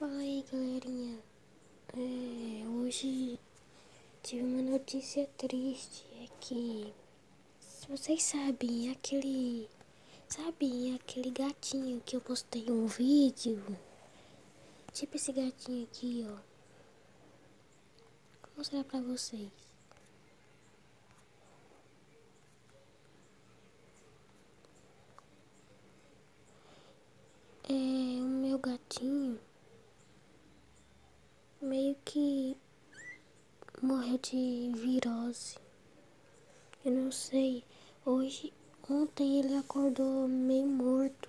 Fala aí, galerinha. Hoje tive uma notícia triste. É que vocês sabem aquele gatinho que eu postei um vídeo? Tipo esse gatinho aqui, ó. Vou mostrar pra vocês. O meu gatinho meio que morreu de virose. Eu não sei. Ontem ele acordou meio morto.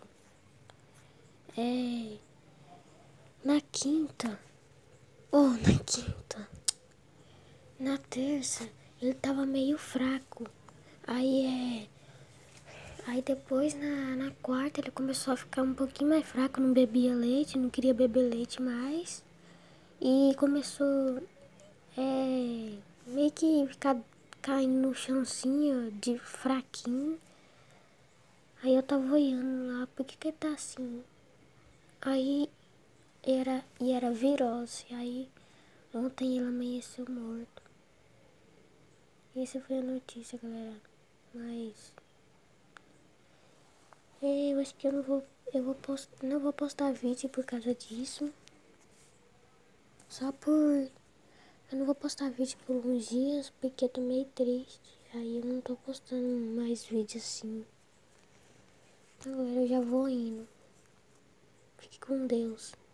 Na quinta. Na quinta. Na terça, ele tava meio fraco. Aí depois na quarta ele começou a ficar um pouquinho mais fraco, não bebia leite, não queria beber leite mais. E começou meio que ficar caindo no chão assim, ó, de fraquinho. Aí eu tava olhando lá, por que ele tá assim? Aí era virose. Aí ontem ele amanheceu morto. Essa foi a notícia, galera. Mas eu acho que não vou postar vídeo por causa disso. Eu não vou postar vídeo por uns dias porque eu tô meio triste. Aí eu não tô postando mais vídeo assim. Agora eu já vou indo. Fique com Deus.